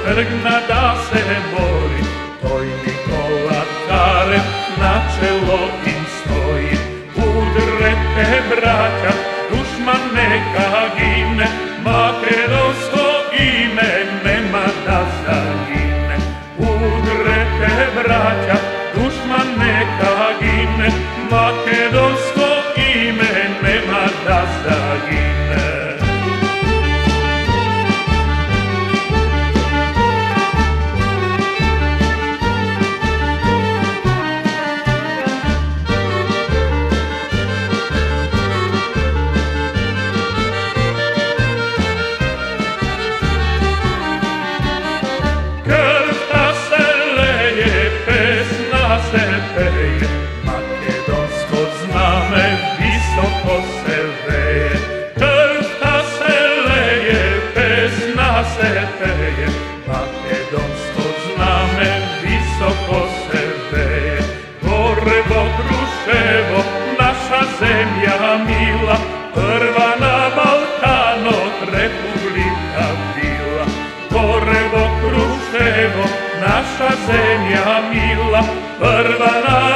trgna da se bori, toj Nikola Carem na čelo im stoji. Udrete braća, dušman neka gine, makedonsko ime nema da zagine. Udrete braća, dušman neka gine, makedonsko ime nema da zagine. Makedonsko zname visoko se veje, krsta se leje, pesna se peje. Makedonsko zname visoko se veje, Gorevo, Kruševo, naša zemlja mila, prva na Balkanu republika bila. Gorevo, Kruševo, naša zemlja mila, prva na